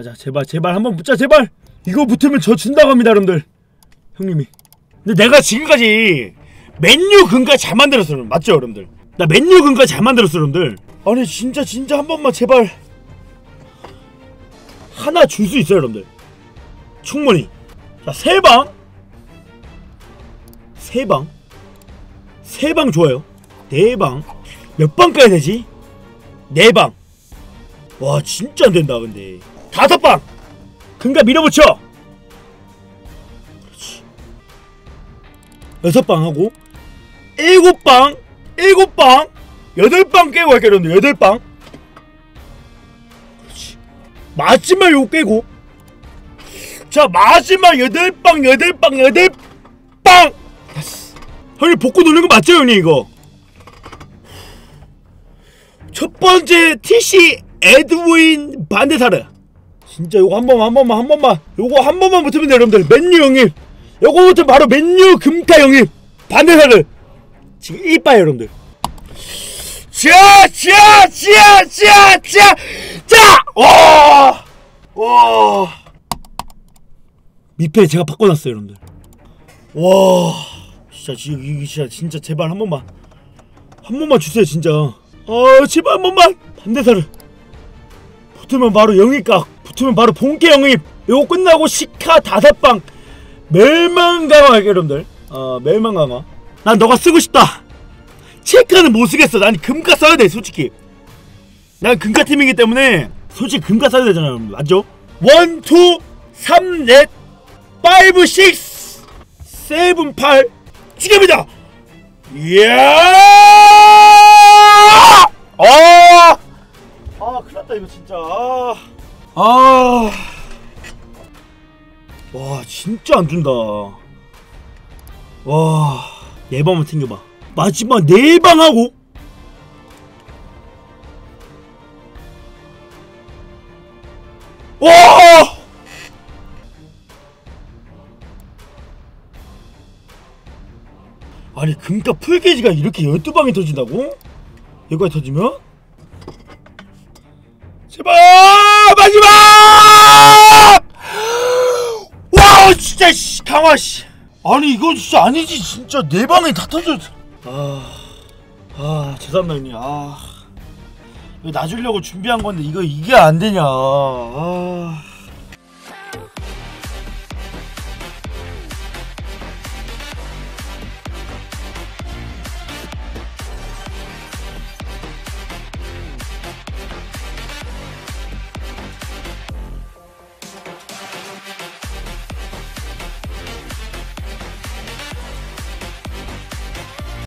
가자. 제발 제발 한번 붙자. 제발. 이거 붙으면 저 준다고 합니다 여러분들. 형님이. 근데 내가 지금까지 맨유 근가 잘 만들었어. 맞죠 여러분들? 나 맨유 근가 잘 만들었어 여러분들. 아니 진짜 한 번만 제발 하나 줄 수 있어요 여러분들. 충분히. 자, 3방 3방 좋아요. 4방 몇 방 까야 되지? 4방. 와 진짜 안된다. 근데 5방 근가 밀어붙여. 그렇지. 6방 하고 7방 8방 깨고 할게요 여러분들. 8방. 그렇지. 마지막 요거 깨고. 자 마지막 8방 형님 복구 누르는 거 맞죠 형님? 이거 첫 번째 TC 에드윈 반대사르. 진짜 요거 한 번만 요거 한 번만 붙으면 돼요 여러분들. 맨유 형님 요거 붙으면 바로 맨유 금카 형님 반대사르. 지금 이빠요 여러분들. 와 밑에 제가 바꿔놨어요 여러분들. 와 진짜 제발 한 번만 주세요 진짜. 제발 한 번만. 반대사르 붙으면 바로 영입각. 붙으면 바로 본캐 영입. 요거 끝나고 시카 5방 멸망 강화 할게요 여러분들. 멸망 강화. 난 너가 쓰고 싶다. 체크는 못 쓰겠어. 난 금가 써야 돼 솔직히. 난 금가 팀이기 때문에 솔직히 금가 써야 되잖아 여러분. 맞죠? 1, 2, 3, 4, 5, 6, 7, 8 지금이다. 이야! 큰일났다 이거 진짜. 와 진짜 안 준다. 와 4방만 튕겨봐. 마지막 4방 하고. 와! 아니 금가 풀게이지가 이렇게 12방이 터진다고? 여기까지 터지면? 제발! 마지막! 와우 진짜 씨 강화 씨. 아니 이거 진짜 아니지 진짜 4방이 다 터져. 죄송합니다 형님. 이거 놔주려고 준비한 건데 이게 안 되냐.